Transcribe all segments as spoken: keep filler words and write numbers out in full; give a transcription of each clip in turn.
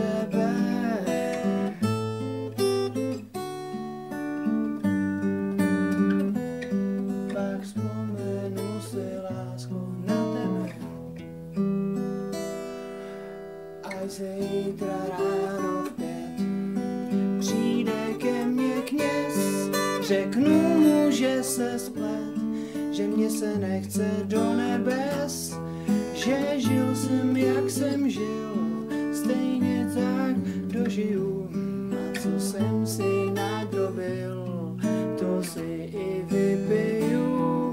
tebe. Pak vzpomenu si, lásko, na tebe. Až zítra ráno v pět přijde ke mně kněz, řeknu mu, že se splet, že mě se nechce do nebes, že žil jsem, jak jsem žil, stejně tak dožiju. A co jsem si nadrobil, to si i vypiju.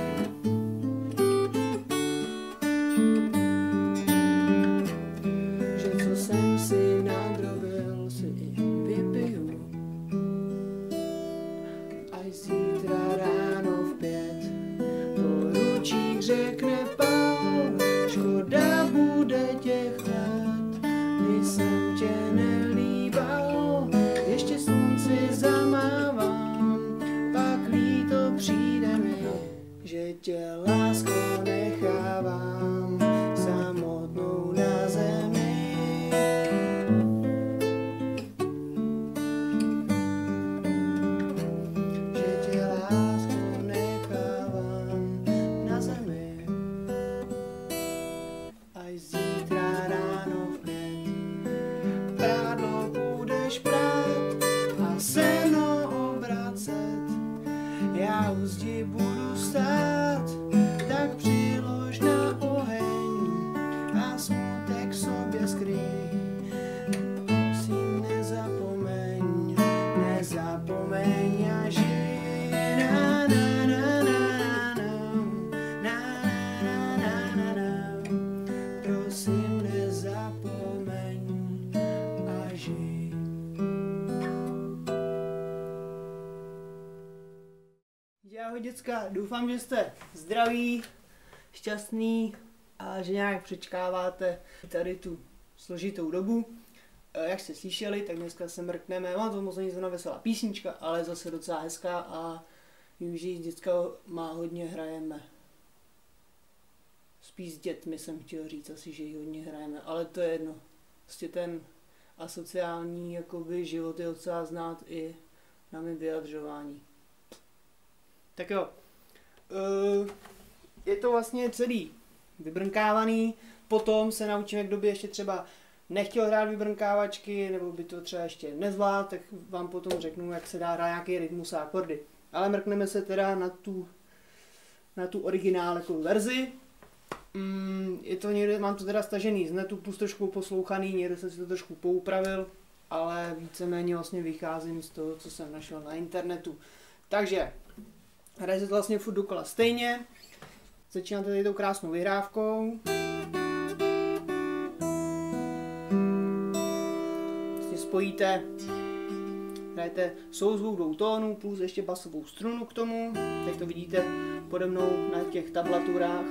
Že co jsem si nadrobil, si i vypiju. Až zítra ráno v pět poručík řekne Paul, škoda bude těch let, kdy jsem tě nelíbal, ještě slunci zamávám, pak líto přijde mi, že tě, lásko, nechávám samotnou na zemi. Že tě, lásko, nechávám na zemi. Až zítra ráno v pět prádlo budeš prát a seno obracet, já u zdi budu stát, tak přilož na oheň a smutek sobě skryj. Prosím, nezapomeň, nezapomeň a žij. Na, na, na, na, na, na, na, na, na, na. Prosím, nezapomeň a žij. Ahoj děcka, doufám, že jste zdraví, šťastný a že nějak přečkáváte tady tu složitou dobu. Jak jste slyšeli, tak dneska se mrkneme, mám to moc není zrovna veselá písnička, ale zase docela hezká a vím, že děcka má hodně hrajeme. Spíš s dětmi jsem chtěl říct asi, že ji hodně hrajeme, ale to je jedno. Prostě ten asociální jakoby, život je docela znát i na mém vyjadřování. Tak jo, je to vlastně celý vybrnkávaný, potom se naučíme, kdo by ještě třeba nechtěl hrát vybrnkávačky, nebo by to třeba ještě nezvládl, tak vám potom řeknu, jak se dá hrát nějaký rytmus a akordy. Ale mrkneme se teda na tu, na tu originálku verzi. Mm, je to někde, mám to teda stažený z netu, plus trošku poslouchaný, někde jsem si to trošku poupravil, ale víceméně vlastně vycházím z toho, co jsem našel na internetu. Takže hraje se to vlastně furt dokola stejně. Začínáte tady tou krásnou vyhrávkou. Vlastně spojíte, hrajete souzvuk dvou tónů plus ještě basovou strunu k tomu. Teď to vidíte pode mnou na těch tablaturách.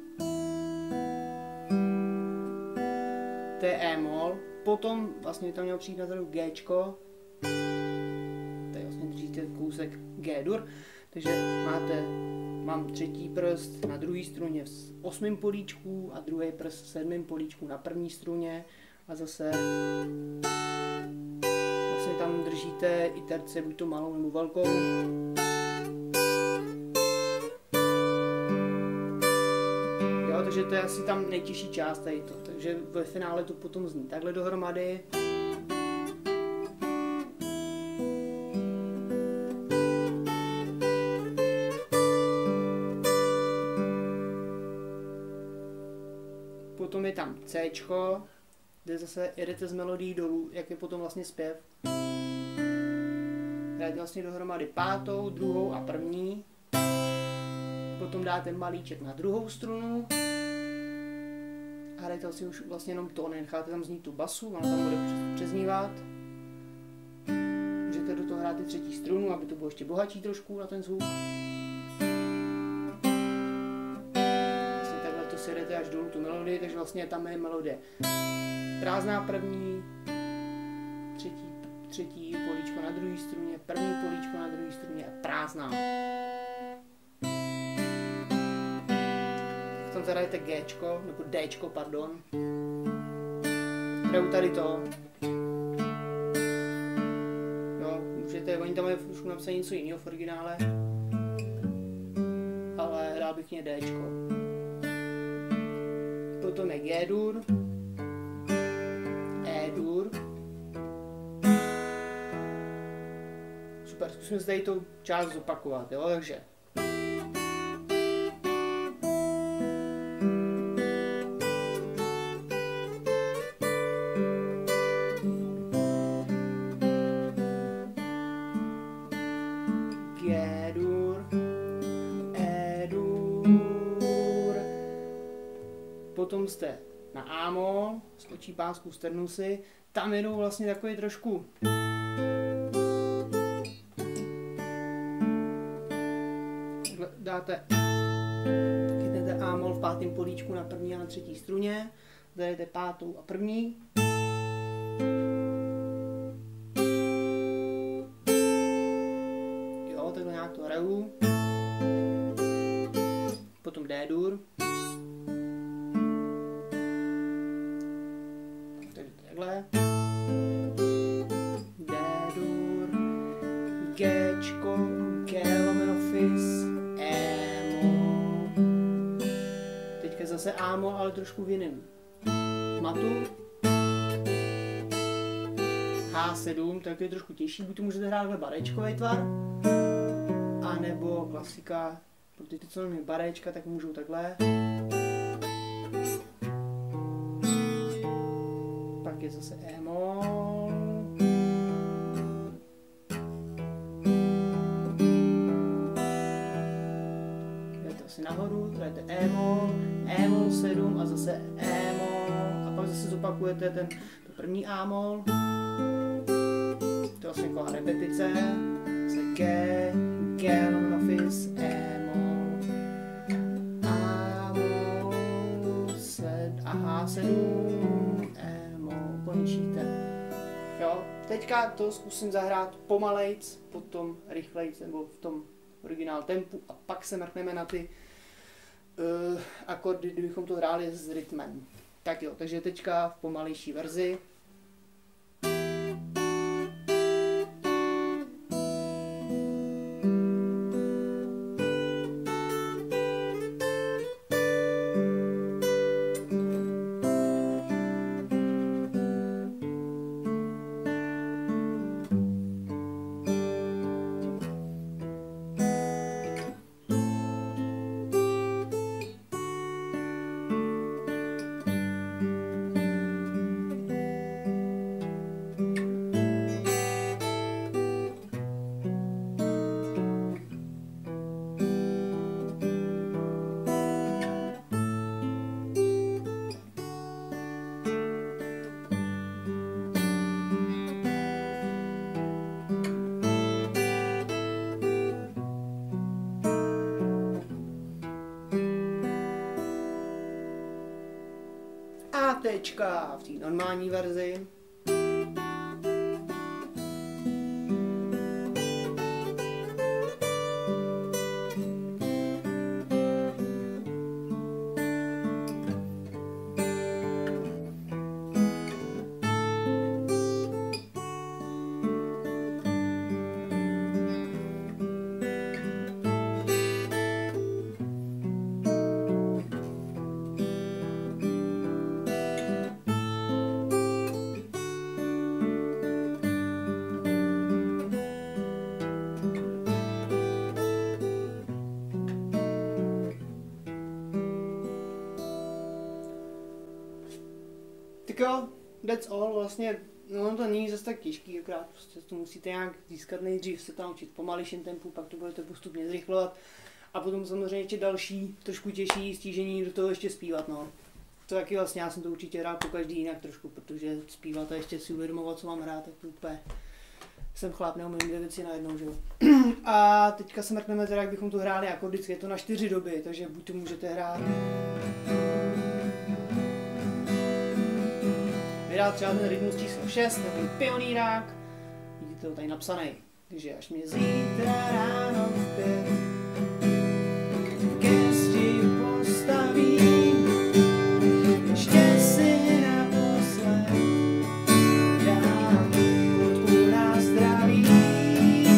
To je E-moll. Potom vlastně tam mělo přijít na tady Gčko. Tady vlastně držíte kousek G-dur. Takže máte, mám třetí prst na druhé struně v osmém políčku a druhý prst v sedmém políčku na první struně a zase vlastně tam držíte i terce, buď to malou nebo velkou. Jo, takže to je asi tam nejtěžší část tady to, takže ve finále to potom zní takhle dohromady. Potom je tam Cčko, kde zase jedete z melodií dolů, jak je potom vlastně zpěv. Dáte vlastně dohromady pátou, druhou a první. Potom dáte malíček na druhou strunu. A hrajete vlastně už vlastně jenom tóny, necháte tam znít tu basu, ona tam bude přeznívat. Můžete do toho hrát i třetí strunu, aby to bylo ještě bohatší trošku na ten zvuk. Si jedete až dolů tu melodii, takže vlastně tam je melodie prázdná první, třetí, třetí políčko na druhé struně, první políčko na druhé struně a prázdná. Tam zadajete Gčko, nebo Dčko, pardon. Hraju tady to. sice oni tam mají trošku napsané něco jiného v originále, ale dal bych mě Dčko. Potom je G-dur, E-dur. Super, zkusím si tady tu část zopakovat, jo, takže. G-dur, E-dur, potom jste na A-mol, skočí pásku sternusy, tam jedou vlastně takový trošku dáte, chytnete A-mol v pátém políčku na první a na třetí struně, zajdete pátou a první, jo, takhle nějak to hraju, potom D-dur, takže takhle, D-dur, Gčko, G lomeno fis, E-mol, teďka zase A-mol, ale trošku v jiném matu, H sedm, tak je trošku těžší, buď to můžete hrát takhle barečkový tvar, anebo klasika, pro ty, co mají barečka, tak můžou takhle. Pak je zase E-mol. Jdete asi nahoru, jdete E-mol, E-mol sedm a zase E-mol. A pak zase zopakujete ten to první A-mol. To je vlastně taková repetice. Zase G, G lomeno fis, E-mol, A-mol, sed a H sedm, E-mol, končíte. Jo, teďka to zkusím zahrát pomalejc, potom rychlejc, nebo v tom originál tempu a pak se mrkneme na ty uh, akordy, kdybychom to hráli s rytmem. Tak jo, takže teďka v pomalejší verzi. Tečka v té normální verzi. Tak jo, that's all, vlastně, no to není zase tak těžký, akorát prostě to musíte nějak získat nejdřív, se tam učit v pomalejším tempu, pak to budete postupně zrychlovat a potom samozřejmě ještě další, trošku těžší stížení do toho ještě zpívat, no. To taky vlastně, já jsem to určitě hrál po každý jinak trošku, protože zpívat a ještě si uvědomovat, co mám hrát, tak to úplně, jsem chlap, neumím dvě věci najednou, že jo. A teďka se mrkneme teda, jak bychom to hráli jako vždycky, je to na čtyři doby, takže buď to můžete hrát vydát třeba ten rytmus číslo šest, takový pionýrák, vidíte to tady napsaný, takže až mě zítra ráno v pět ke zdi postavím, ještě si naposled dám fotku na zdraví.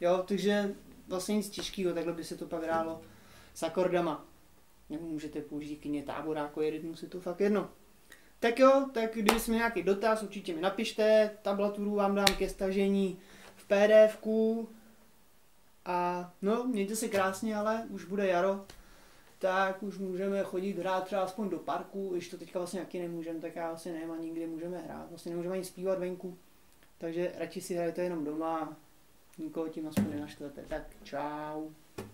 Jo, takže vlastně nic těžkého, takhle by se to pak hrálo s akordama. Nebo můžete použít kyně táboráko, rytmus, je to fakt jedno. Tak jo, tak když jsme nějaký dotaz, určitě mi napište, tablaturu vám dám ke stažení v PDFku. A no, mějte se krásně, ale už bude jaro, tak už můžeme chodit hrát třeba aspoň do parku, když to teďka vlastně taky nemůžeme, tak já vlastně nevím ani kde můžeme hrát, vlastně nemůžeme ani zpívat venku, takže radši si hrajte jenom doma, nikoho tím aspoň nenaštvete, tak čau.